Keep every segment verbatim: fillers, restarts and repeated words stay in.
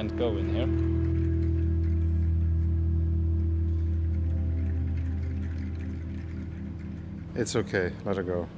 can't go in here. It's okay. Let her go.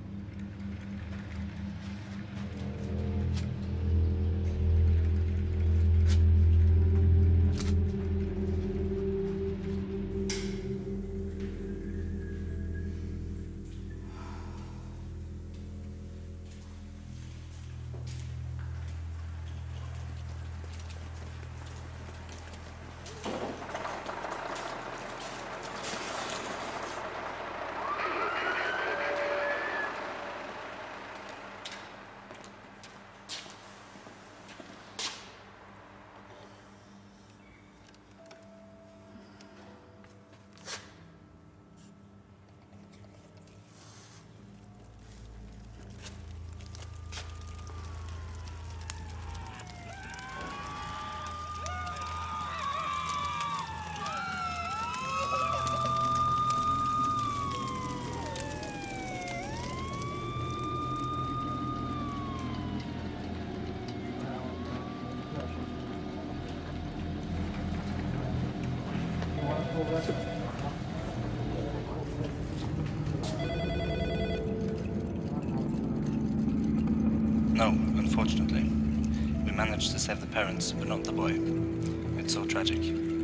No, unfortunately. We managed to save the parents, but not the boy. It's so tragic.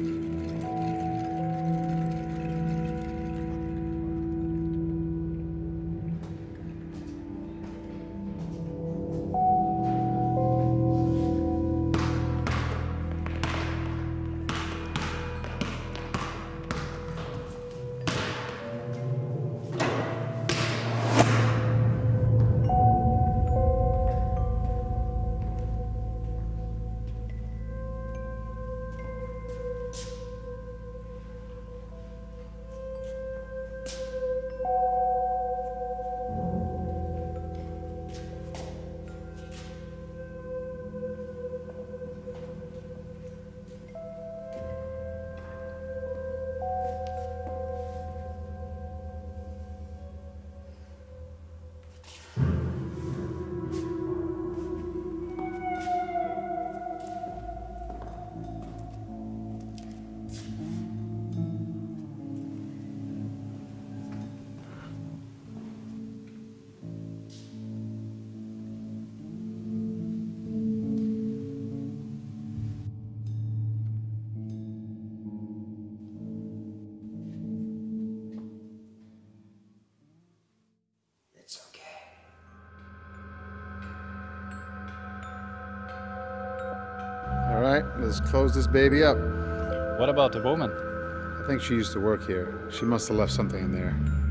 Alright, let's close this baby up. What about the woman? I think she used to work here. She must have left something in there.